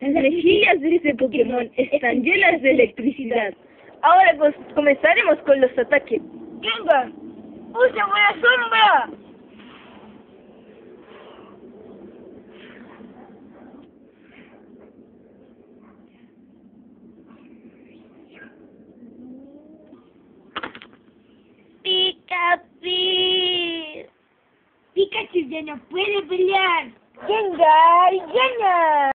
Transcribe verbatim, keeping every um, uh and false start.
Las mejillas de ese Pokémon están llenas de electricidad. Ahora pues, comenzaremos con los ataques. ¡Venga! ¡Usa buena sombra! ¡Pica-pi! Pikachu ya no puede pelear. ¡Venga! ¡Y gana!